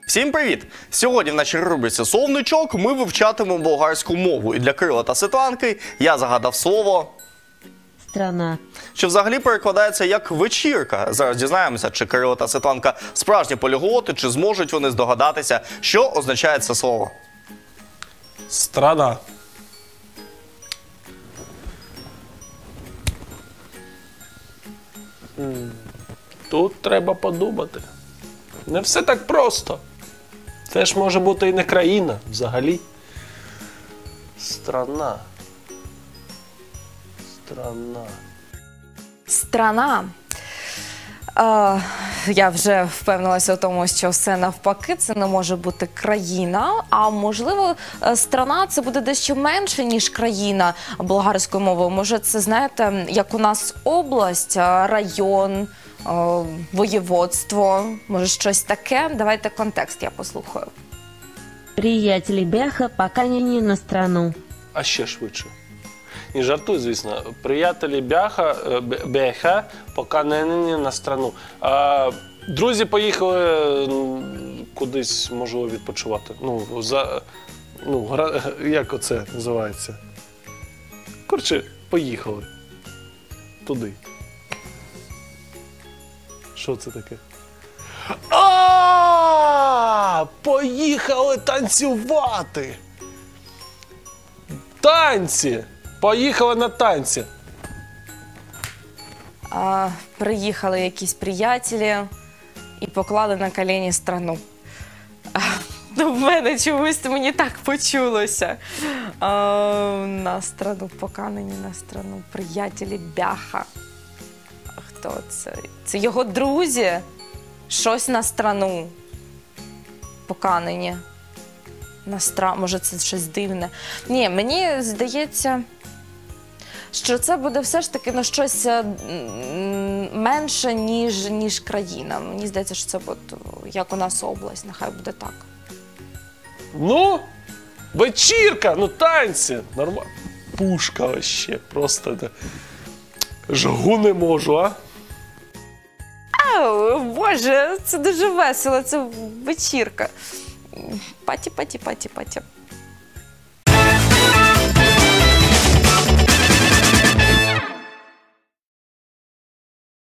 Всім привіт! Сьогодні в нашій рубриці «Словничок» ми вивчатимемо болгарську мову. І для Кирила та Світланки я загадав слово «страна», що взагалі перекладається як «вечірка». Зараз дізнаємося, чи Кирило та Світланка справжні поліглоти, чи зможуть вони здогадатися, що означає це слово. Страна. Тут треба подумати. Не все так просто. Це ж може бути і не країна взагалі. Страна. Страна. Страна. Я вже впевнилася у тому, що все навпаки, це не може бути країна, а можливо, страна це буде дещо менше, ніж країна болгарською мовою. Може це, знаєте, як у нас область, район, воєводство, може щось таке. Давайте контекст я послухаю. «Приятели Бяха пока не на страну». А ще швидше. І жартуй, звісно. Приятелі Бяха поки не на страну. Друзі поїхали кудись, можливо, відпочивати. Як оце називається? Коротше, поїхали. Туди. Що це таке? Поїхали танцювати! Танці! Поїхали на танці! Приїхали якісь приятелі і поклали на коліні страну. В мене чомусь мені так почулося. На страну, поканені на страну, приятелі Бяха. Хто це? Це його друзі? Щось на страну. Поканені. Може, це щось дивне. Ні, мені здається, що це буде все ж таки щось менше, ніж країна. Мені здається, що це буде, як у нас область, нехай буде так. Ну, вечірка, танці. Нормально. Пушка вообще, просто жгу не можу, а? Боже, це дуже весело, це вечірка. Паті.